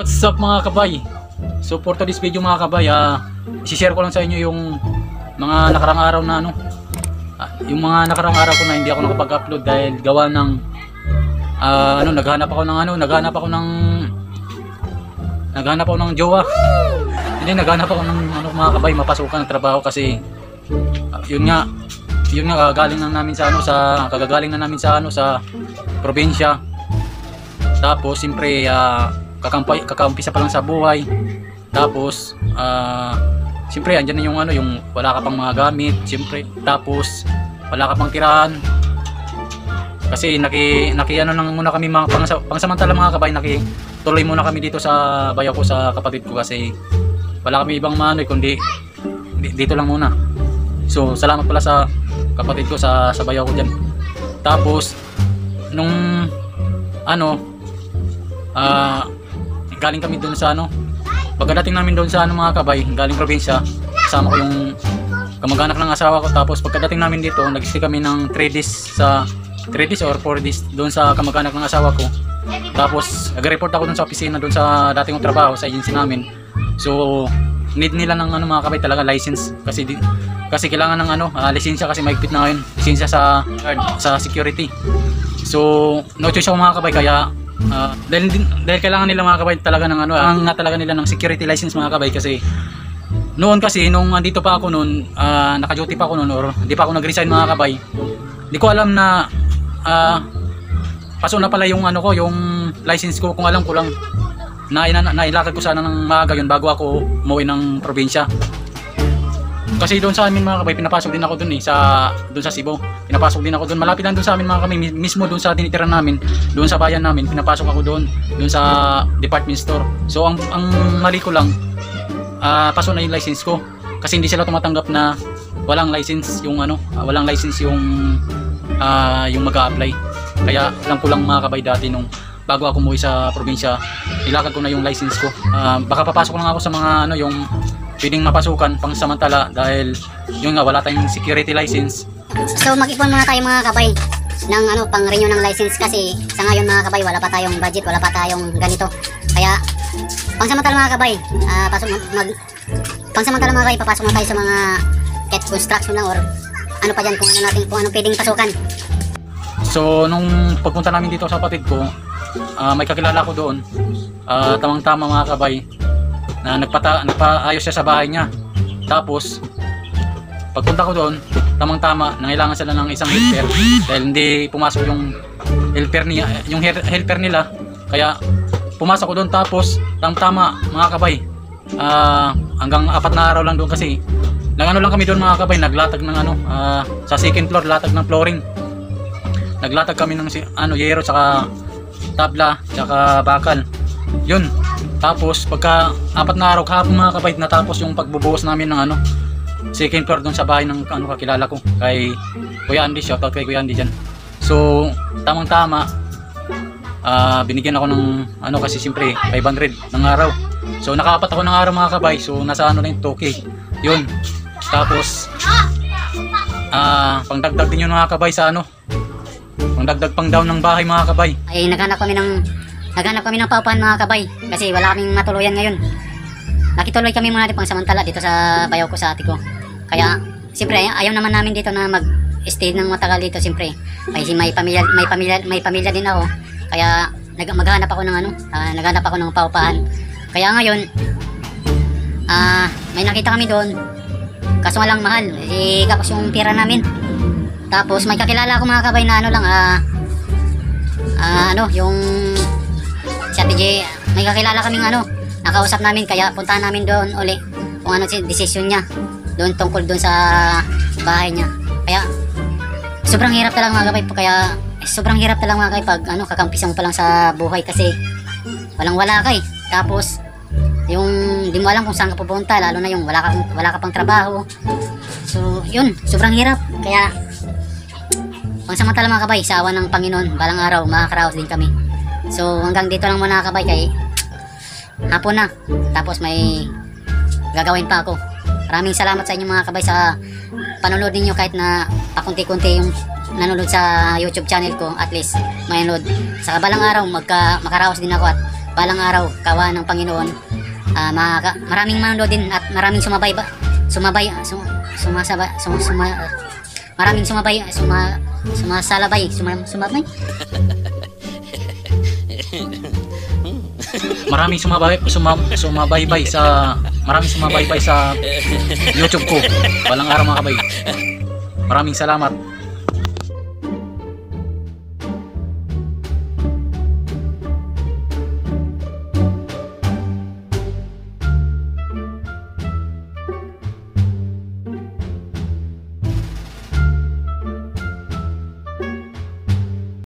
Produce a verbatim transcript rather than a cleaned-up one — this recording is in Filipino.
What's up mga kabay? So for today's video mga kabay, uh, isi-share ko lang sa inyo yung mga nakarang araw na ano uh, yung mga nakarang araw ko na hindi ako nakapag-upload dahil gawa ng uh, ano, naghanap ako ng ano, naghanap ako ng naghanap ako ng jowa. Hindi, naghanap ako ng ano mga kabay, mapasukan ng trabaho kasi uh, yun nga, yun nga kagagaling na namin sa ano sa kagagaling na namin sa ano sa probinsya. Tapos siyempre uh, Kakampi, kakampisa pa lang sa buhay. Tapos uh, siyempre andyan na yung ano, yung wala ka pang mga gamit, siyempre. Tapos wala ka pang tirahan. Kasi naki naki ano nang muna kami mga pang, pangsamantala mga kabay, naki tuloy muna kami dito sa bayaw ko sa kapatid ko kasi wala kami ibang manoy kundi dito lang muna. So salamat pala sa kapatid ko sa sa bayaw ko diyan. Tapos nung ano ah uh, galing kami doon sa ano, pagkadating namin doon sa ano mga kabay, galing probinsya, kasama ko yung kamag-anak ng asawa ko. Tapos pagkadating namin dito, nag-stay kami ng three days sa three days or four days doon sa kamag-anak ng asawa ko. Tapos nag-report ako doon sa opisina, doon sa dating kong trabaho sa agency namin. So need nila ng ano mga kabay talaga license kasi di, kasi kailangan ng ano uh, lisensya kasi mahigpit na ngayon, lisensya sa sa security. So no choice ako mga kabay, kaya Uh, dahil, dahil kailangan nila mga kabay talaga ng ano, ang nga talaga nila ng security license mga kabay kasi noon kasi nung andito pa ako noon, uh, naka-duty pa ako noon or hindi pa ako nag-resign mga kabay, hindi ko alam na uh, paso na pala yung ano ko, yung license ko. Kung alam ko lang na, na nailakad ko sana ng maaga yun bago ako umuwi ng probinsya. Kasi doon sa amin mga kabay, pinapasok din ako doon eh, sa doon sa Cebu. Pinapasok din ako doon. Malapit lang doon sa amin mga kabay, mismo doon sa tinitira namin, doon sa bayan namin, pinapasok ako doon, doon sa department store. So ang ang mali ko lang, uh, paso na yung license ko. Kasi hindi sila tumatanggap na walang license yung ano, uh, walang license yung uh, yung mag-a-apply. Kaya alam ko lang mga kabay dati nung bago ako umuwi sa probinsya, ilakad ko na yung license ko. Uh, baka papasok lang ako sa mga ano, yung pwedeng mapasukan pang samantala dahil yung nga wala tayong security license. So mag-ipon muna tayo mga kabay ng ano, pang renew ng license kasi sa ngayon mga kabay wala pa tayong budget, wala pa tayong ganito. Kaya pang samantala mga kabay, uh, pasok mag pang samantala mga kabay, papasok na tayo sa mga cat construction lang or ano pa diyan kung ano natin, kung ano pwedeng pasukan. So nung pagpunta namin dito sa kapatid ko, uh, may kakilala ko doon, uh, tamang-tama mga kabay, na nagpata, nagpaayos siya sa bahay niya. Tapos pagpunta ko doon, tamang-tama nangailangan sila ng isang helper dahil hindi pumasok yung helper niya, yung helper nila. Kaya pumasok ko doon. Tapos tamang-tama mga kabay, uh, hanggang apat na araw lang doon kasi nagano lang kami doon mga kabay, naglatag ng ano, uh, sa second floor, latag ng flooring. Naglatag kami ng ano, yero, tsaka tabla, tsaka bakal. Yun. Tapos pagka apat na araw kahapon mga kabay, natapos yung pagbubuhos namin ng ano, second floor doon sa bahay ng ano, kakilala ko, kay Kuya Andy. Shoutout kay Kuya Andy dyan. So tamang tama, uh, binigyan ako ng ano kasi siyempre five hundred ng araw. So nakaapat ako ng araw mga kabay, so nasa ano na yung two K yun. Tapos uh, pangdagdag din yun mga kabay sa ano, pangdagdag pang down ng bahay mga kabay. Ay naghanap kami ng Naghanap kami ng paupahan mga kabay kasi wala kaming matuluyan ngayon. Nakituloy kami muna pang samantala dito sa bayaw ko sa ate ko. Kaya siyempre ayaw naman namin dito na mag-stay ng matagal dito siyempre. May may pamilya, may pamilya, may pamilya din ako. Kaya nag maghanap ako ng ano, uh, naghanap ako ng paupahan. Kaya ngayon ah uh, may nakita kami doon. Kaso walang mahal. Eh kapos yung pira namin. Tapos may kakilala ako mga kabay na ano lang ah uh, uh, ano, yung sa D J, may kakilala kaming ano, nakausap namin, kaya puntahan namin doon uli kung ano si decision niya doon tungkol doon sa bahay niya. Kaya sobrang hirap talaga mga kabay, kaya eh, sobrang hirap talaga mga kabay pag ano, kakampisa mo pa lang sa buhay kasi walang wala ka eh. Tapos yung di mo alam kung saan ka pupunta, lalo na yung wala ka, wala ka pang trabaho. So yun, sobrang hirap. Kaya pangsamantala mga kabay, sa awa ng Panginoon, balang araw makakaraos din kami. So hanggang dito lang muna kabay, kay hapon na, tapos may gagawin pa ako. Maraming salamat sa inyo mga kabay sa panonood ninyo, kahit na pakunti-kunti yung nanonood sa YouTube channel ko, at least may nanood. Sa balang araw magka, makaraos din ako at balang araw, kawa ng Panginoon, ah, maka, maraming manood din at maraming sumabay ba, sumabay, sum, sumasaba, sum, suma, maraming sumabay, suma, sumasalabay, suma, sumabay, Maraming sumabay, suma, sumabaybay sa maraming sumabaybay sa YouTube ko. Balang araw mga kabay. Maraming salamat.